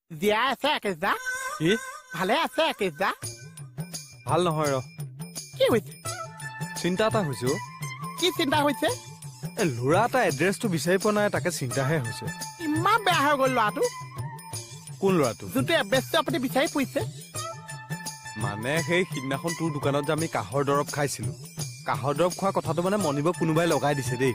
জীয়াই আছে একেজা কি ভালে আছে একেজা ভাল নহয় ৰ কি হৈছে চিন্তা এটা হৈছে কি চিন্তা হৈছে এই ল'ৰা এটা এড্ৰেছটো বিচাৰি পোৱা নাই তাকে চিন্তাহে হৈছে ইমান বেয়া হৈ গ'ল ল'ৰাটো কোন ল'ৰাটো যোনটো এড্ৰেছটো আপুনি বিচাৰি ফুৰিছে মানে সেই সিদিনাখন তোৰ দোকানত যে আমি কাহৰ দৰৱ খাইছিলো কাহৰ দৰৱ খোৱা কথাটো মানে মনিব কোনোবাই লগাই দিছে দেই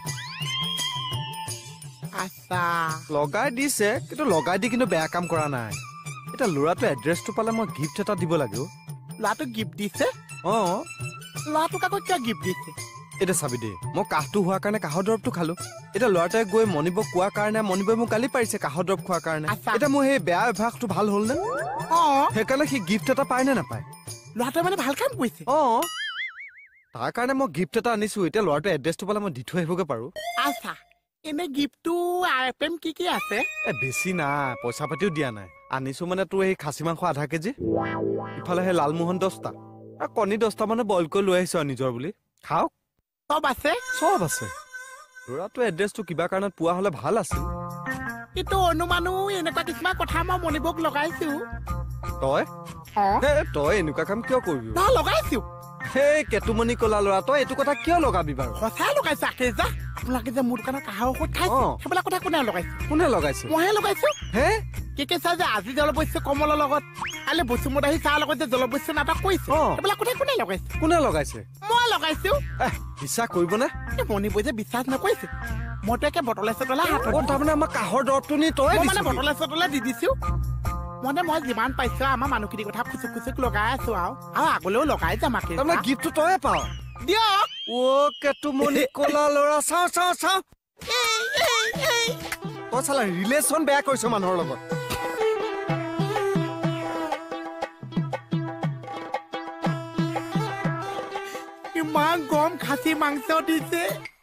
আচ্ছা লগাই দিছে কিন্তু লগাই দি কিন্তু বেয়া কাম কৰা নাই এটা ল'ৰাটো এড্ৰেছটো পালে মই গিফ্ট এটা দিব লাগে ল'ৰাটোক গিফ্ট দিছে ল'ৰাটোক আকৌ কিয় গিফ্ট দিছে এতিয়া চাবি দেই মই কাহটো হোৱাৰ কাৰণে কাহৰ দৰৱটো খালো এতিয়া ল'ৰাটোৱে গৈ মনিব কোৱাৰ কাৰণে মনিবই মোক গালি পাৰিছে কাহৰ দৰৱ খোৱাৰ কাৰণে এতিয়া মোৰ সেই বেয়া অভ্যাসটো ভাল হ'ল নে সেইকাৰণে সি গিফ্ট এটা পায় নে নাপায় ল'ৰাটোৱে মানে ভাল কাম কৰিছে তাৰ কাৰণে মই গিফ্ট এটা আনিছো এতিয়া ল'ৰাটোৱে এড্ৰেছটো পালে মই দি থৈ আহিবগে পাৰো আচ্ছা এনে গিফ্টটো আইটেম কি আছে বেছি নাই পইচা পাতিও দিয়া নাই আনিছো মানে তোৰ এই খাচী মাংস আধা কেজি ইফালে সেই লালমোহন 10টা আৰু কণী 10টা মানে বইল কৰি লৈ আহিছো নিজৰ বুলি খাওক চব আছে ল'ৰাটোৰ এড্ৰেছটো কিবা কাৰণত পোৱা হলে ভাল আছিল কিন্তু অনুমানো এনেকুৱা কিছুমান কথা মই মনিবক লগাইছো তই এনেকুৱা কাম কিয় কৰিবি লগাইছো সেই কেতুমণি কলা ল'ৰা তই এইটো কথা কিয় লগাবি বাৰু সঁচাই লগাইছো আকেজা আপোনালোকে যে মোৰ দোকানত কাহৰ ঔষধ খাইছে সেইবিলাক কথা কোনে লগাইছে মইহে লগাইছো কি চাই যে আজি জলবস্য কমলৰ লগত কালি বসুমতাহী চাহৰ লগত যে জলবস্য নাটক কৰিছে সেইবিলাক কথা কোনে লগাইছে মই লগাইছো বিশ্বাস কৰিবনে মণিবই যে বিশ্বাস নকৰিছে মইতো একে বটলে চটলে হাতত তাৰমানে আমাৰ কাহৰ দৰৱটো নি তই মানে বটলে চটলে দি দিছো মানে মই যিমান পাইছো আমাৰ মানুহখিনিৰ কথা খুচুক খুচুক লগাই আছো আৰু আগলৈও লগাই যাম তাৰমানে গিফ্টটো তয়ে পাৱ দিয়ক কেতুমণি কলা ল'ৰা চাওঁ তই চালা ৰিলেশ্যন বেয়া কৰিছ মানুহৰ লগত ইমান গৰম খাচী মাংস দিছে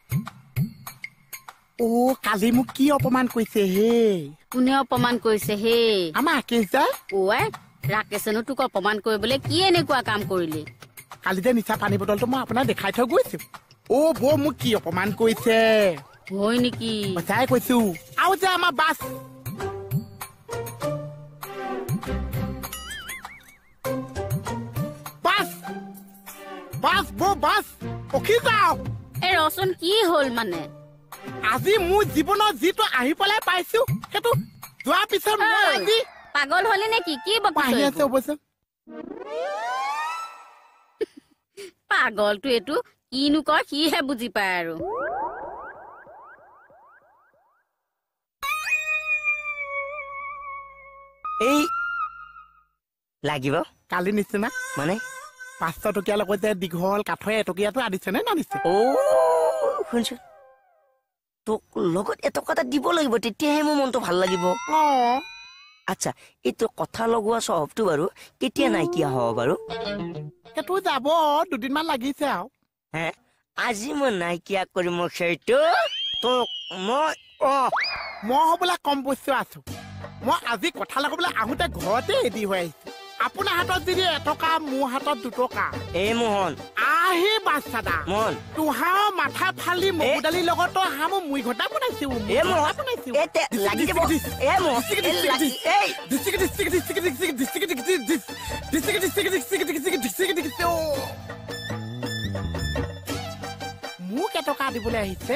কালি মোক কি অপমান কৰিছে হে কোনে অপমান কৰিছে হে আমাৰ আকেশদা ৰাকেশেনো তোক অপমান কৰিবলৈ কি এনেকুৱা কাম কৰিলি কালি যে নিচা পানী বটলটো মই আপোনাক দেখাই থৈ গৈছো বৌ মোক কি অপমান কৰিছে হয় নেকি সঁচাই কৈছো আৰু যে আমাৰ বাছ ৰখি যাওক এই ৰচোন কি হ'ল মানে আজি মোৰ জীৱনত যিটো আহি পেলাই পাইছো সেইটো যোৱাৰ পিছত মই আজি পাগল হলি নেকি কি পাগলটো এইটো কিনো কয় সিহে বুজি পায় আৰু এই লাগিব কালি নিচিনা মানে 500 টকীয়া লগত যে দীঘল কাঠৰ এটকীয়াটো আনিছে নে নানিছে শুনছো তোক লগত এটকা এটা দিব লাগিব তেতিয়াহে মোৰ মনটো ভাল লাগিব আচ্ছা এইটো কথা লগোৱা স্বভাৱটো বাৰু কেতিয়া নাইকিয়া হ'ব বাৰু সেইটো যাব দুদিনমান লাগিছে আৰু আজি মই নাইকিয়া কৰিম সেইটো তোক মই হ'বলৈ কম বস্তু আছো মই আজি কথা লগাবলৈ আহোঁতে ঘৰতে ৰেডি হৈ আহিছো আপোনাৰ হাতত যদি এটকা মোৰ হাতত 2 টকা এই মোহন আহি বাচ্চাদা মোহন তোহাৰ মাথা ফালি মগু দালিৰ লগত মই মুই ঘটা বনাইছো মোক এটকা দিবলৈ আহিছে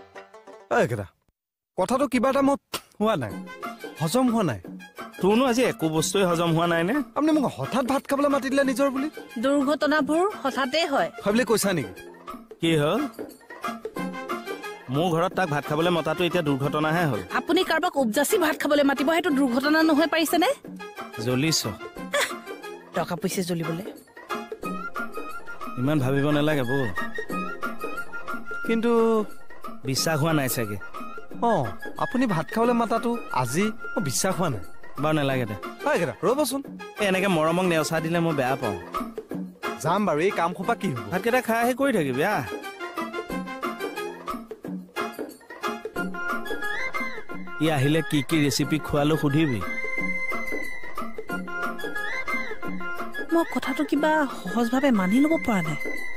কথাটো কিবা এটা মোক হোৱা নাই হজম হোৱা নাই তোৰনো আজি একো বস্তুৱে হজম হোৱা নাই নে আপুনি মোক হঠাৎ ভাত খাবলৈ মাতি দিলে নিজৰ বুলি দুৰ্ঘটনাবোৰ হঠাতে হয় বুলি কৈছা নেকি কি হ'ল মোৰ ঘৰত তাক ভাত খাবলৈ মতাটো এতিয়া দুৰ্ঘটনাহে হ'ল আপুনি কাৰোবাক উপজাচি ভাত খাবলৈ মাতিব সেইটো দুৰ্ঘটনা নহয় পাৰিছেনে জ্বলিছ টকা পইচা জ্বলিবলৈ ইমান ভাবিব নালাগে বৌ কিন্তু বিশ্বাস হোৱা নাই চাগে আপুনি ভাত খাবলৈ মাতাটো আজি মই বিশ্বাস হোৱা নাই বাৰু নালাগে দে ৰ'বচোন এনেকে মৰমক নেওচা দিলে মই বেয়া পাওঁ যাম বাৰু এই কাম সোপা কি হ'ব ভাতকেইটা খাই আহি কৰি থাকিবি ই আহিলে কি কি ৰেচিপি খোৱালো সুধিবি মই কথাটো কিবা সহজভাৱে মানি ল'ব পৰা নাই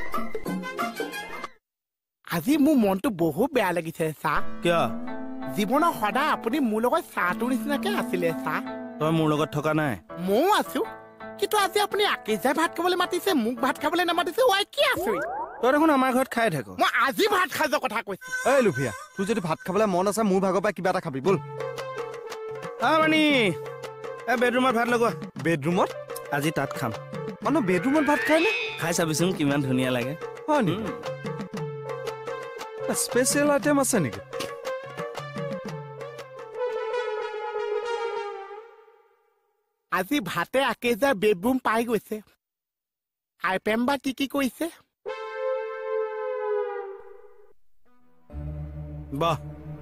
আজি মোৰ মনটো বহুত বেয়া লাগিছে চাহ কিয় জীৱনৰ সদায় আপুনি মোৰ লগত চাহটোৰ নিচিনাকে আছিলে চাহ তই মোৰ লগত থকা নাই ময়ো আছো কিন্তু আজি আপুনি আকেজাই ভাত খাবলৈ মাতিছে মোক ভাত খাবলৈ নামাতিছে ৱাই কি আছো তই দেখোন আমাৰ ঘৰত খাই থাক মই আজি ভাত খাই যোৱা কথা কৈছো এই লুফিয়া তোৰ যদি ভাত খাবলৈ মন আছে মোৰ ভাগৰ পৰা কিবা এটা খাবি বল মানি বেডৰুমত ভাত লগোৱা বেডৰুমত আজি তাত খাম মানুহ বেডৰুমত ভাত খাই নে খাই চাবিচোন কিমান ধুনীয়া লাগে হয় নি স্পেচিয়েল আইটেম আছে নেকি আজি ভাতে আকেজাৰ বেডৰুম পাই গৈছে আইটেম বা কি কৰিছে বাহ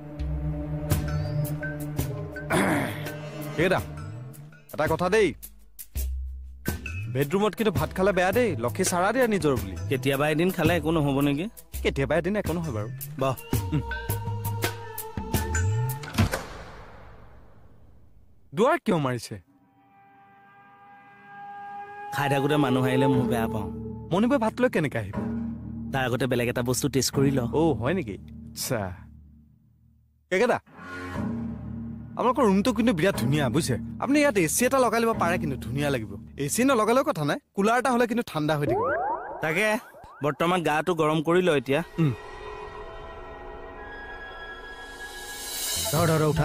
এটা কথা দেই বেডৰুমত কিন্তু ভাত খালে বেয়া দেই লক্ষী চাৰা দিয়া নিজৰ বুলি কেতিয়াবা এদিন খালে একো নহ'ব নেকি কেতিয়াবা এদিন একো নহয় বাৰু বাহ দুৱাৰ কিয় মাৰিছে খাই থাকোঁতে মানুহ আহিলে মই বেয়া পাওঁ মণিবাই ভাত লৈ কেনেকে আহিব তাৰ আগতে বেলেগ এটা বস্তু টেষ্ট কৰি ল হয় নেকি আচ্ছা কেকেটা আপোনালোকৰ ৰুমটো কিন্তু বিৰাট ধুনীয়া বুজিছে আপুনি ইয়াত এচি এটা লগাই ল'ব পাৰে কিন্তু ধুনীয়া লাগিব এচি নলগালেও কথা নাই কুলাৰ এটা হ'লে কিন্তু ঠাণ্ডা হৈ থাকিব তাকে বৰ্তমান গাটো গৰম কৰি ল এতিয়া ধৰ উঠা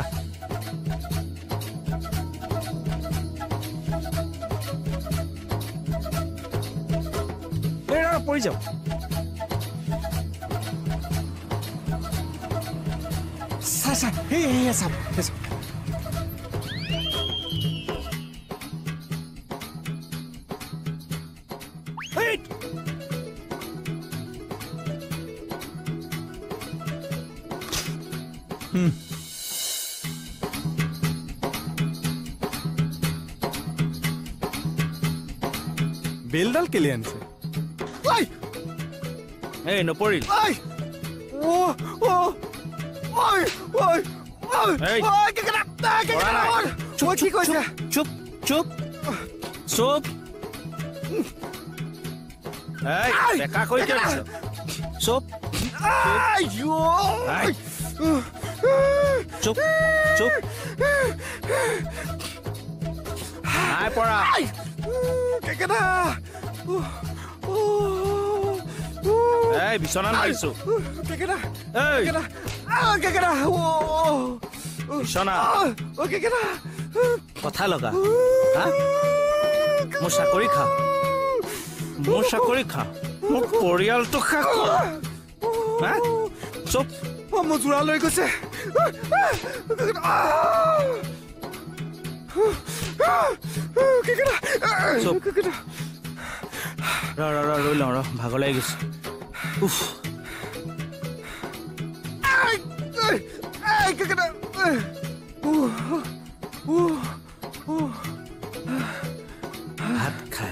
পৰি যাও বেলডাল কেলে আনিছে এই নপৰিল চুপ চুপ চুপ বেকা কৰি চুপ চুপ চুপ নাই পৰা এই বিচনাত মাৰিছো বিচনা কথা লগা মোৰ চাকৰি খা মোৰ পৰিয়ালটো খা চুপ মোৰ জোৰা লৈ গৈছে ৰৈ লওঁ ভাগৰ লাগি গৈছে ভাত খাই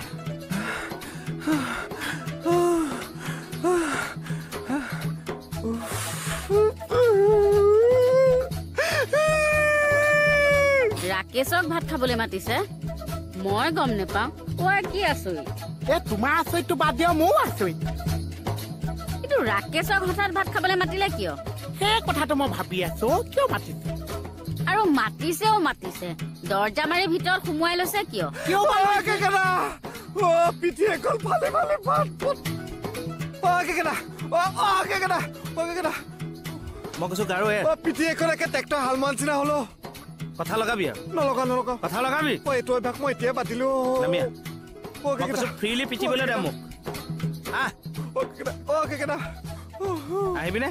ৰাকেশক ভাত খাবলৈ মাতিছে মই গম নেপাওঁ তই কি আছই তোমাৰ আচৰিতটো বাদ দিয়া ময়ো আচৰিত কিন্তু ৰাকেশক হঠাৎ ভাত খাবলৈ মাতিলে কিয় সেই কথাটো মই ভাবি আছো কিয় মাতিছে আৰু মাতিছে দৰ্জা মাৰি ভিতৰত সোমোৱাই লৈছে কিয় পিঠি এখন ফালে মই কৈছো গাৰো পিঠি এখন একে ট্ৰেক্টৰ হাল মাৰ নিচিনা হলো কথা লগাবি আৰু নলগা কথা লগাবি এইটো অভ্যাস মই এতিয়াই পাতিলো ফ্ৰীলি পিটিবলৈ দে মোক আহিবিনে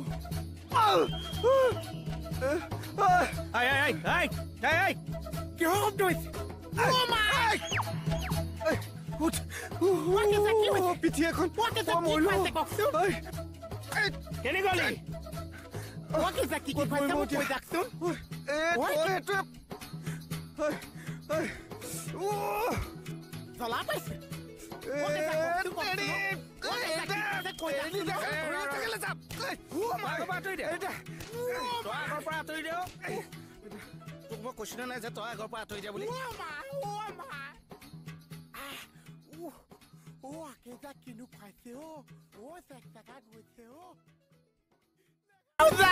কিয় শব্দ হৈছে পিঠি এখন কেনেকৈ জ্বলা পাইছে তোক মই কৈছিলো নাই যে তই আগৰ পৰা আঁতৰি দিয়া বুলি কিনো খুৱাইছে গৈছে